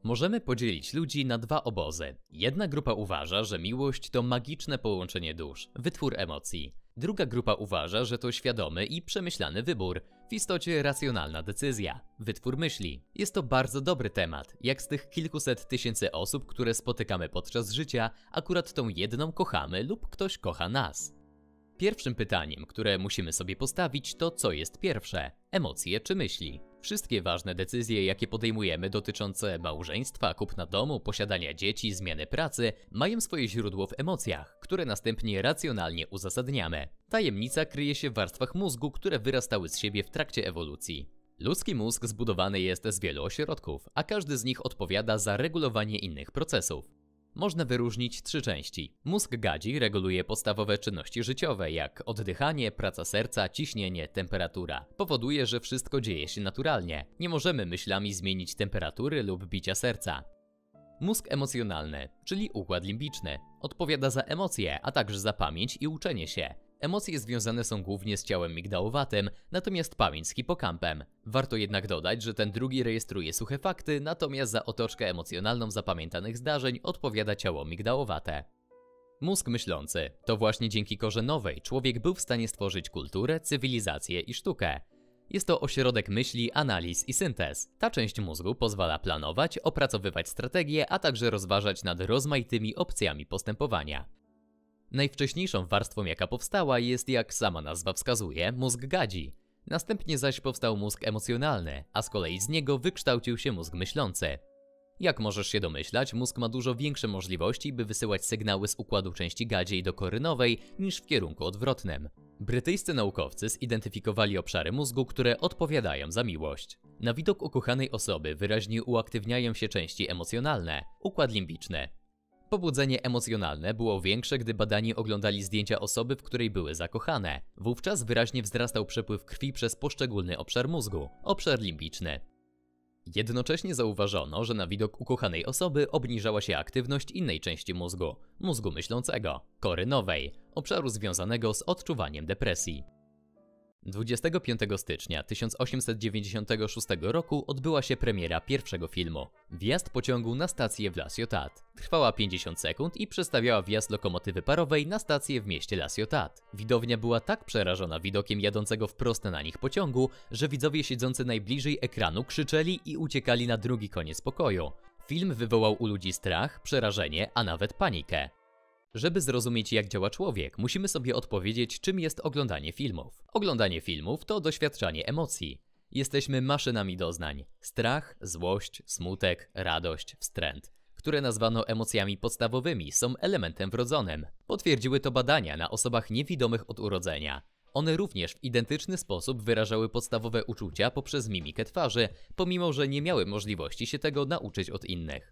Możemy podzielić ludzi na dwa obozy. Jedna grupa uważa, że miłość to magiczne połączenie dusz, wytwór emocji. Druga grupa uważa, że to świadomy i przemyślany wybór, w istocie racjonalna decyzja, wytwór myśli. Jest to bardzo dobry temat, jak z tych kilkuset tysięcy osób, które spotykamy podczas życia, akurat tą jedną kochamy lub ktoś kocha nas. Pierwszym pytaniem, które musimy sobie postawić, to co jest pierwsze? Emocje czy myśli? Wszystkie ważne decyzje, jakie podejmujemy dotyczące małżeństwa, kupna domu, posiadania dzieci, zmiany pracy, mają swoje źródło w emocjach, które następnie racjonalnie uzasadniamy. Tajemnica kryje się w warstwach mózgu, które wyrastały z siebie w trakcie ewolucji. Ludzki mózg zbudowany jest z wielu ośrodków, a każdy z nich odpowiada za regulowanie innych procesów. Można wyróżnić trzy części. Mózg gadzi reguluje podstawowe czynności życiowe, jak oddychanie, praca serca, ciśnienie, temperatura. Powoduje, że wszystko dzieje się naturalnie. Nie możemy myślami zmienić temperatury lub bicia serca. Mózg emocjonalny, czyli układ limbiczny, odpowiada za emocje, a także za pamięć i uczenie się. Emocje związane są głównie z ciałem migdałowatym, natomiast pamięć z hipokampem. Warto jednak dodać, że ten drugi rejestruje suche fakty, natomiast za otoczkę emocjonalną zapamiętanych zdarzeń odpowiada ciało migdałowate. Mózg myślący. To właśnie dzięki korzenowej człowiek był w stanie stworzyć kulturę, cywilizację i sztukę. Jest to ośrodek myśli, analiz i syntez. Ta część mózgu pozwala planować, opracowywać strategie, a także rozważać nad rozmaitymi opcjami postępowania. Najwcześniejszą warstwą, jaka powstała, jest, jak sama nazwa wskazuje, mózg gadzi. Następnie zaś powstał mózg emocjonalny, a z kolei z niego wykształcił się mózg myślący. Jak możesz się domyślać, mózg ma dużo większe możliwości, by wysyłać sygnały z układu części gadziej do korynowej niż w kierunku odwrotnym. Brytyjscy naukowcy zidentyfikowali obszary mózgu, które odpowiadają za miłość. Na widok ukochanej osoby wyraźnie uaktywniają się części emocjonalne, układ limbiczny. Pobudzenie emocjonalne było większe, gdy badani oglądali zdjęcia osoby, w której były zakochane. Wówczas wyraźnie wzrastał przepływ krwi przez poszczególny obszar mózgu, obszar limbiczny. Jednocześnie zauważono, że na widok ukochanej osoby obniżała się aktywność innej części mózgu, mózgu myślącego, kory nowej, obszaru związanego z odczuwaniem depresji. 25 stycznia 1896 roku odbyła się premiera pierwszego filmu. Wjazd pociągu na stację w La Ciotat. Trwała 50 sekund i przedstawiała wjazd lokomotywy parowej na stację w mieście La Ciotat. Widownia była tak przerażona widokiem jadącego wprost na nich pociągu, że widzowie siedzący najbliżej ekranu krzyczeli i uciekali na drugi koniec pokoju. Film wywołał u ludzi strach, przerażenie, a nawet panikę. Żeby zrozumieć, jak działa człowiek, musimy sobie odpowiedzieć, czym jest oglądanie filmów. Oglądanie filmów to doświadczanie emocji. Jesteśmy maszynami doznań. Strach, złość, smutek, radość, wstręt, które nazwano emocjami podstawowymi, są elementem wrodzonym. Potwierdziły to badania na osobach niewidomych od urodzenia. One również w identyczny sposób wyrażały podstawowe uczucia poprzez mimikę twarzy, pomimo że nie miały możliwości się tego nauczyć od innych.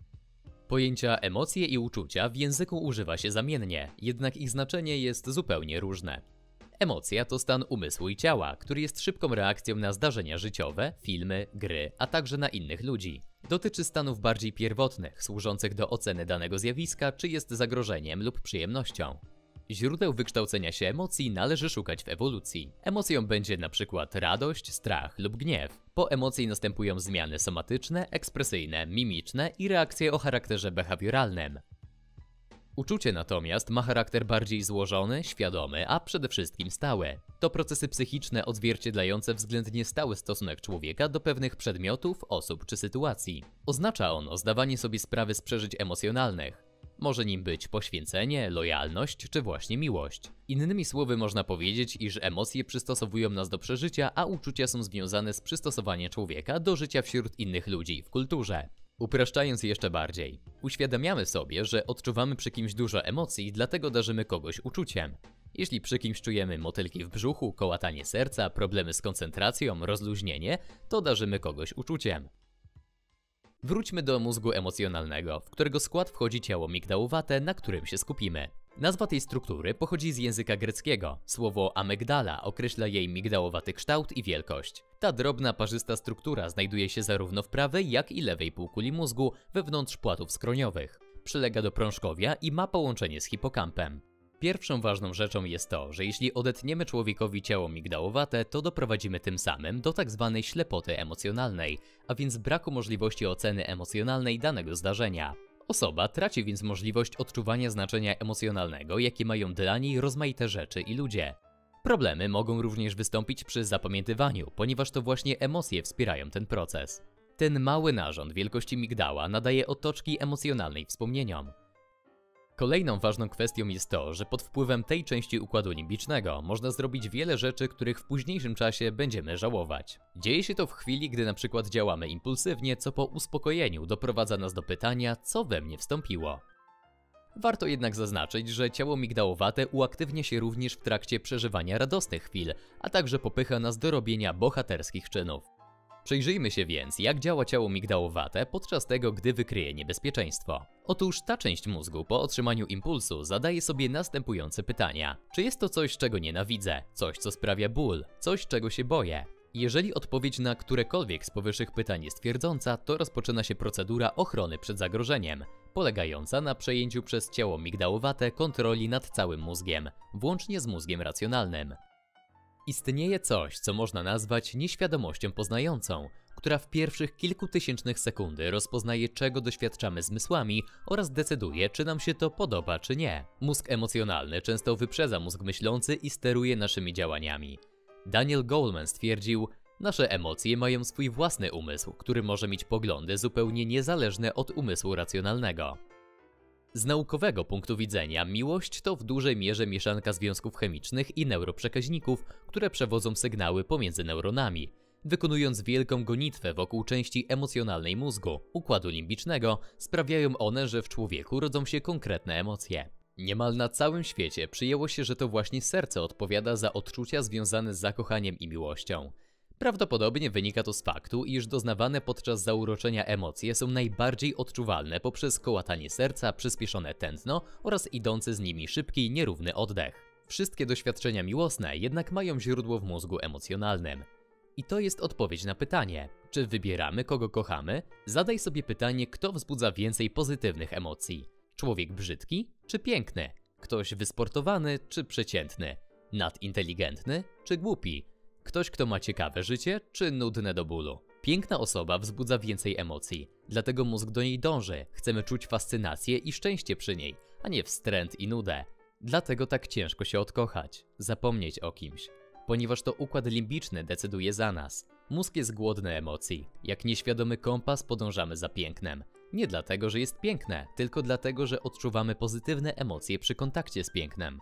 Pojęcia emocje i uczucia w języku używa się zamiennie, jednak ich znaczenie jest zupełnie różne. Emocja to stan umysłu i ciała, który jest szybką reakcją na zdarzenia życiowe, filmy, gry, a także na innych ludzi. Dotyczy stanów bardziej pierwotnych, służących do oceny danego zjawiska, czy jest zagrożeniem lub przyjemnością. Źródeł wykształcenia się emocji należy szukać w ewolucji. Emocją będzie np. radość, strach lub gniew. Po emocji następują zmiany somatyczne, ekspresyjne, mimiczne i reakcje o charakterze behawioralnym. Uczucie natomiast ma charakter bardziej złożony, świadomy, a przede wszystkim stały. To procesy psychiczne odzwierciedlające względnie stały stosunek człowieka do pewnych przedmiotów, osób czy sytuacji. Oznacza ono zdawanie sobie sprawy z przeżyć emocjonalnych. Może nim być poświęcenie, lojalność czy właśnie miłość. Innymi słowy można powiedzieć, iż emocje przystosowują nas do przeżycia, a uczucia są związane z przystosowaniem człowieka do życia wśród innych ludzi w kulturze. Upraszczając jeszcze bardziej, uświadamiamy sobie, że odczuwamy przy kimś dużo emocji, dlatego darzymy kogoś uczuciem. Jeśli przy kimś czujemy motylki w brzuchu, kołatanie serca, problemy z koncentracją, rozluźnienie, to darzymy kogoś uczuciem. Wróćmy do mózgu emocjonalnego, w którego skład wchodzi ciało migdałowate, na którym się skupimy. Nazwa tej struktury pochodzi z języka greckiego. Słowo amygdala określa jej migdałowaty kształt i wielkość. Ta drobna, parzysta struktura znajduje się zarówno w prawej, jak i lewej półkuli mózgu wewnątrz płatów skroniowych. Przylega do prążkowia i ma połączenie z hipokampem. Pierwszą ważną rzeczą jest to, że jeśli odetniemy człowiekowi ciało migdałowate, to doprowadzimy tym samym do tzw. ślepoty emocjonalnej, a więc braku możliwości oceny emocjonalnej danego zdarzenia. Osoba traci więc możliwość odczuwania znaczenia emocjonalnego, jakie mają dla niej rozmaite rzeczy i ludzie. Problemy mogą również wystąpić przy zapamiętywaniu, ponieważ to właśnie emocje wspierają ten proces. Ten mały narząd wielkości migdała nadaje otoczki emocjonalnej wspomnieniom. Kolejną ważną kwestią jest to, że pod wpływem tej części układu limbicznego można zrobić wiele rzeczy, których w późniejszym czasie będziemy żałować. Dzieje się to w chwili, gdy na przykład działamy impulsywnie, co po uspokojeniu doprowadza nas do pytania, co we mnie wstąpiło. Warto jednak zaznaczyć, że ciało migdałowate uaktywnia się również w trakcie przeżywania radosnych chwil, a także popycha nas do robienia bohaterskich czynów. Przyjrzyjmy się więc, jak działa ciało migdałowate podczas tego, gdy wykryje niebezpieczeństwo. Otóż ta część mózgu po otrzymaniu impulsu zadaje sobie następujące pytania. Czy jest to coś, czego nienawidzę? Coś, co sprawia ból? Coś, czego się boję? Jeżeli odpowiedź na którekolwiek z powyższych pytań jest twierdząca, to rozpoczyna się procedura ochrony przed zagrożeniem, polegająca na przejęciu przez ciało migdałowate kontroli nad całym mózgiem, włącznie z mózgiem racjonalnym. Istnieje coś, co można nazwać nieświadomością poznającą, która w pierwszych kilku tysięcznych sekundy rozpoznaje, czego doświadczamy zmysłami oraz decyduje, czy nam się to podoba, czy nie. Mózg emocjonalny często wyprzedza mózg myślący i steruje naszymi działaniami. Daniel Goleman stwierdził, nasze emocje mają swój własny umysł, który może mieć poglądy zupełnie niezależne od umysłu racjonalnego. Z naukowego punktu widzenia miłość to w dużej mierze mieszanka związków chemicznych i neuroprzekaźników, które przewodzą sygnały pomiędzy neuronami. Wykonując wielką gonitwę wokół części emocjonalnej mózgu, układu limbicznego, sprawiają one, że w człowieku rodzą się konkretne emocje. Niemal na całym świecie przyjęło się, że to właśnie serce odpowiada za odczucia związane z zakochaniem i miłością. Prawdopodobnie wynika to z faktu, iż doznawane podczas zauroczenia emocje są najbardziej odczuwalne poprzez kołatanie serca, przyspieszone tętno oraz idący z nimi szybki, nierówny oddech. Wszystkie doświadczenia miłosne jednak mają źródło w mózgu emocjonalnym. I to jest odpowiedź na pytanie, czy wybieramy, kogo kochamy? Zadaj sobie pytanie, kto wzbudza więcej pozytywnych emocji. Człowiek brzydki czy piękny? Ktoś wysportowany czy przeciętny? Nadinteligentny czy głupi? Ktoś, kto ma ciekawe życie, czy nudne do bólu? Piękna osoba wzbudza więcej emocji, dlatego mózg do niej dąży. Chcemy czuć fascynację i szczęście przy niej, a nie wstręt i nudę. Dlatego tak ciężko się odkochać, zapomnieć o kimś. Ponieważ to układ limbiczny decyduje za nas. Mózg jest głodny emocji. Jak nieświadomy kompas podążamy za pięknem. Nie dlatego, że jest piękne, tylko dlatego, że odczuwamy pozytywne emocje przy kontakcie z pięknem.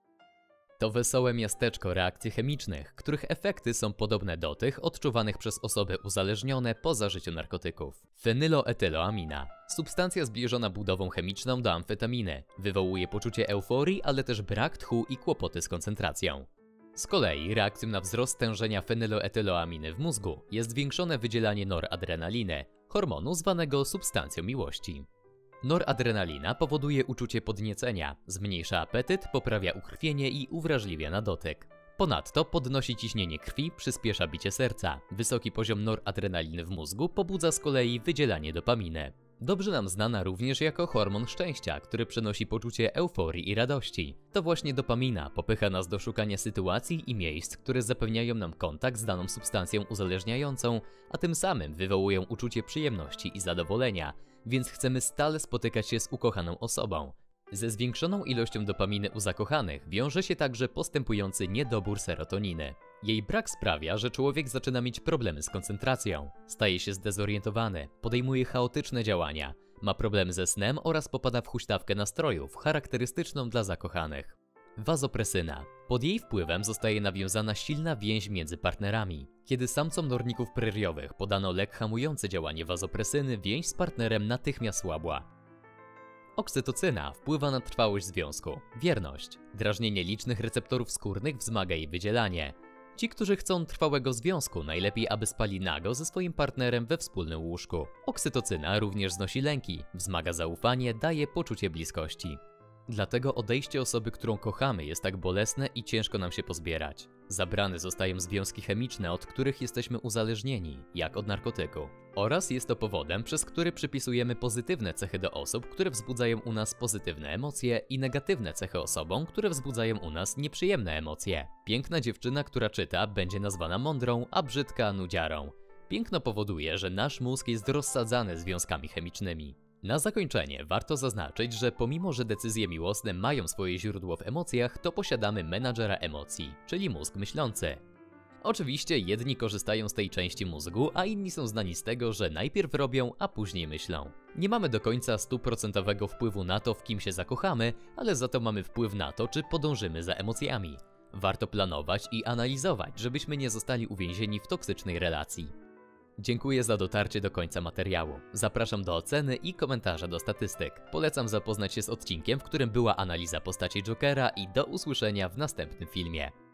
To wesołe miasteczko reakcji chemicznych, których efekty są podobne do tych odczuwanych przez osoby uzależnione po zażyciu narkotyków. Fenyloetyloamina. Substancja zbliżona budową chemiczną do amfetaminy. Wywołuje poczucie euforii, ale też brak tchu i kłopoty z koncentracją. Z kolei reakcją na wzrost stężenia fenyloetyloaminy w mózgu jest zwiększone wydzielanie noradrenaliny, hormonu zwanego substancją miłości. Noradrenalina powoduje uczucie podniecenia, zmniejsza apetyt, poprawia ukrwienie i uwrażliwia na dotyk. Ponadto podnosi ciśnienie krwi, przyspiesza bicie serca. Wysoki poziom noradrenaliny w mózgu pobudza z kolei wydzielanie dopaminy. Dobrze nam znana również jako hormon szczęścia, który przynosi poczucie euforii i radości. To właśnie dopamina popycha nas do szukania sytuacji i miejsc, które zapewniają nam kontakt z daną substancją uzależniającą, a tym samym wywołują uczucie przyjemności i zadowolenia, więc chcemy stale spotykać się z ukochaną osobą. Ze zwiększoną ilością dopaminy u zakochanych wiąże się także postępujący niedobór serotoniny. Jej brak sprawia, że człowiek zaczyna mieć problemy z koncentracją, staje się zdezorientowany, podejmuje chaotyczne działania, ma problemy ze snem oraz popada w huśtawkę nastrojów charakterystyczną dla zakochanych. Wazopresyna. Pod jej wpływem zostaje nawiązana silna więź między partnerami. Kiedy samcom norników preriowych podano lek hamujący działanie wazopresyny, więź z partnerem natychmiast słabła. Oksytocyna wpływa na trwałość związku, wierność. Drażnienie licznych receptorów skórnych wzmaga jej wydzielanie. Ci, którzy chcą trwałego związku, najlepiej aby spali nago ze swoim partnerem we wspólnym łóżku. Oksytocyna również znosi lęki, wzmaga zaufanie, daje poczucie bliskości. Dlatego odejście osoby, którą kochamy, jest tak bolesne i ciężko nam się pozbierać. Zabrane zostają związki chemiczne, od których jesteśmy uzależnieni, jak od narkotyku. Oraz jest to powodem, przez który przypisujemy pozytywne cechy do osób, które wzbudzają u nas pozytywne emocje i negatywne cechy osobom, które wzbudzają u nas nieprzyjemne emocje. Piękna dziewczyna, która czyta, będzie nazwana mądrą, a brzydka nudziarą. Piękno powoduje, że nasz mózg jest rozsadzany związkami chemicznymi. Na zakończenie warto zaznaczyć, że pomimo, że decyzje miłosne mają swoje źródło w emocjach, to posiadamy menadżera emocji, czyli mózg myślący. Oczywiście jedni korzystają z tej części mózgu, a inni są znani z tego, że najpierw robią, a później myślą. Nie mamy do końca 100% wpływu na to, w kim się zakochamy, ale za to mamy wpływ na to, czy podążymy za emocjami. Warto planować i analizować, żebyśmy nie zostali uwięzieni w toksycznej relacji. Dziękuję za dotarcie do końca materiału. Zapraszam do oceny i komentarza do statystyk. Polecam zapoznać się z odcinkiem, w którym była analiza postaci Jokera i do usłyszenia w następnym filmie.